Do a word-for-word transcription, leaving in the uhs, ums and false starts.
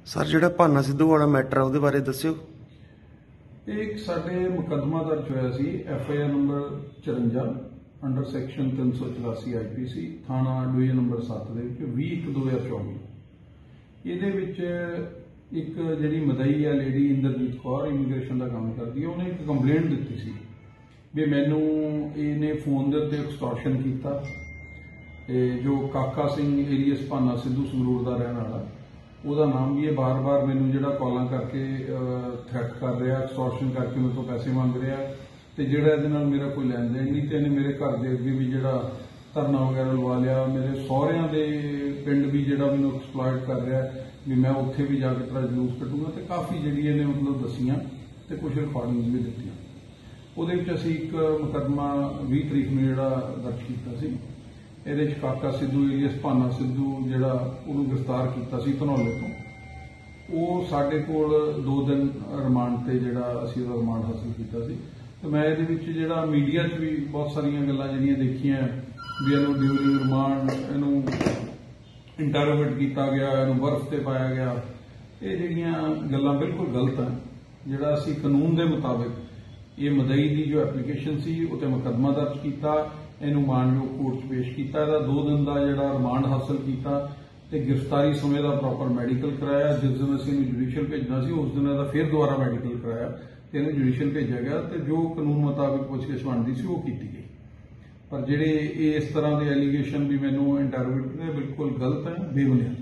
Sir ਜਿਹੜਾ ਭਾਨਾ ਸਿੱਧੂ ਵਾਲਾ matter ਆ ਉਹਦੇ ਬਾਰੇ ਦੱਸਿਓ। ਇਹ ਇੱਕ ਸਾਡੇ ਮੁਕੱਦਮਾ ਦਰਜ ਹੋਇਆ ਸੀ ਐਫ ਆਈ ਆਰ ਨੰਬਰ ਚੁਰੰਜਾ ਅੰਡਰ ਸੈਕਸ਼ਨ ਤਿੰਨ ਸੌ ਚੁਰਾਸੀ ਆਈ ਪੀ ਸੀ ਥਾਣਾ ਡਿਵੀਜ਼ਨ ਨੰਬਰ ਸੱਤ ਦੇ ਵਿੱਚ ਵੀਹ ਇੱਕ ਦੋ ਹਜ਼ਾਰ ਚੌਵੀ। ਇਹਦੇ ਵਿੱਚ ਇੱਕ ਜਿਹੜੀ ਮਦਈ ਹੈ ਲੇਡੀ ਇੰਦਰਜੀਤ ਕੌਰ ਇਮੀਗ੍ਰੇਸ਼ਨ ਦਾ ਕੰਮ ਕਰਦੀ ਹੈ, ਉਹਨੇ ਇੱਕ ਕੰਪਲੇਂਟ ਦਿੱਤੀ ਸੀ ਵੀ ਮੈਨੂੰ ਇਹਨੇ ਫੋਨ ਦੇ ਉੱਤੇ ਐਕਸਟੋਰਸ਼ਨ ਕੀਤਾ। ਜੋ ਕਾਕਾ ਸਿੰਘ ਏਰੀਅਸ ਭਾਨਾ ਸਿੱਧੂ ਸੰਗਰੂਰ ਦਾ ਰਹਿਣ ਵਾਲਾ, ਉਹਦਾ ਨਾਮ ਵੀ ਹੈ, ਬਾਰ ਬਾਰ ਮੈਨੂੰ ਜਿਹੜਾ ਕਾਲਾਂ ਕਰਕੇ ਥ੍ਰੈਟ ਕਰ ਰਿਹਾ, ਐਕਸਟੋਰਸ਼ਨ ਕਰਕੇ ਮੇਰੇ ਤੋਂ ਪੈਸੇ ਮੰਗ ਰਿਹਾ ਤੇ ਜਿਹੜਾ ਇਹਦੇ ਨਾਲ ਮੇਰਾ ਕੋਈ ਲੈਣ ਦੇਣ ਨਹੀਂ। ਤੇ ਇਹਨੇ ਮੇਰੇ ਘਰ ਦੇ ਅੱਗੇ ਵੀ ਜਿਹੜਾ ਧਰਨਾ ਵਗੈਰਾ ਲਵਾ ਲਿਆ, ਮੇਰੇ ਸਹੁਰਿਆਂ ਦੇ ਪਿੰਡ ਵੀ ਜਿਹੜਾ ਮੈਨੂੰ ਐਕਸਪਲੋਇਟ ਕਰ ਰਿਹਾ ਵੀ ਮੈਂ ਉੱਥੇ ਵੀ ਜਾ ਕੇ ਤੇਰਾ ਜਲੂਸ ਕੱਢੂਗਾ। ਤੇ ਕਾਫੀ ਜਿਹੜੀ ਇਹਨੇ ਮਤਲਬ ਦੱਸੀਆਂ ਤੇ ਕੁਝ ਰਿਕਾਰਡਿੰਗਸ ਵੀ ਦਿੱਤੀਆਂ। ਉਹਦੇ ਵਿੱਚ ਅਸੀਂ ਇੱਕ ਮੁਕੱਦਮਾ ਵੀਹ ਤਰੀਕ ਨੂੰ ਜਿਹੜਾ ਦਰਜ ਕੀਤਾ ਸੀ। ਇਹਦੇ ਵਿੱਚ ਕਾਕਾ ਸਿੱਧੂ ਏਰੀਅਸ ਭਾਨਾ ਸਿੱਧੂ ਜਿਹੜਾ ਉਹਨੂੰ ਗ੍ਰਿਫਤਾਰ ਕੀਤਾ ਸੀ ਧਨੌਲੇ ਤੋਂ। ਉਹ ਸਾਡੇ ਕੋਲ ਦੋ ਦਿਨ ਰਿਮਾਂਡ ਤੇ ਜਿਹੜਾ ਅਸੀਂ ਉਹਦਾ ਰਿਮਾਂਡ ਹਾਸਲ ਕੀਤਾ ਸੀ। ਤੇ ਮੈਂ ਇਹਦੇ ਵਿੱਚ ਜਿਹੜਾ ਮੀਡੀਆ 'ਚ ਵੀ ਬਹੁਤ ਸਾਰੀਆਂ ਗੱਲਾਂ ਜਿਹੜੀਆਂ ਦੇਖੀਆਂ ਵੀ ਇਹਨੂੰ ਡਿਊਰਿੰਗ ਰਿਮਾਂਡ ਇਹਨੂੰ ਇੰਟਰੋਗੇਟ ਕੀਤਾ ਗਿਆ, ਇਹਨੂੰ ਬਰਫ਼ ਤੇ ਪਾਇਆ ਗਿਆ, ਇਹ ਜਿਹੜੀਆਂ ਗੱਲਾਂ ਬਿਲਕੁਲ ਗਲਤ ਹਨ। ਜਿਹੜਾ ਅਸੀਂ ਕਾਨੂੰਨ ਦੇ ਮੁਤਾਬਿਕ ਇਹ ਮਦਈ ਦੀ ਜੋ ਐਪਲੀਕੇਸ਼ਨ ਸੀ ਉਹ ਤੇ ਮੁਕੱਦਮਾ ਦਰਜ ਕੀਤਾ, ਇਹਨੂੰ ਮਾਨਯੋਗ ਕੋਰਟ 'ਚ ਪੇਸ਼ ਕੀਤਾ, ਇਹਦਾ ਦੋ ਦਿਨ ਦਾ ਜਿਹੜਾ ਰਿਮਾਂਡ ਹਾਸਲ ਕੀਤਾ ਤੇ ਗ੍ਰਿਫਤਾਰੀ ਸਮੇਂ ਦਾ ਪ੍ਰੋਪਰ ਮੈਡੀਕਲ ਕਰਾਇਆ। ਜਿਸ ਦਿਨ ਅਸੀਂ ਇਹਨੂੰ ਜੁਡੀਸ਼ੀਅਲ ਭੇਜਣਾ ਸੀ ਉਸ ਦਿਨ ਇਹਦਾ ਫਿਰ ਦੁਬਾਰਾ ਮੈਡੀਕਲ ਕਰਾਇਆ ਤੇ ਇਹਨੂੰ ਜੁਡੀਸ਼ੀਅਲ ਭੇਜਿਆ ਗਿਆ ਤੇ ਜੋ ਕਾਨੂੰਨ ਮੁਤਾਬਿਕ ਪੁੱਛਗਿੱਛ ਬਣਦੀ ਸੀ ਉਹ ਕੀਤੀ ਗਈ। ਪਰ ਜਿਹੜੇ ਇਸ ਤਰ੍ਹਾਂ ਦੇ ਐਲੀਗੇਸ਼ਨ ਵੀ ਮੈਨੂੰ ਇੰਟਰੋਗੇਟ ਕਰਦੇ ਬਿਲਕੁਲ ਗਲਤ ਹੈ, ਬੇਬੁਨਿਆਦ।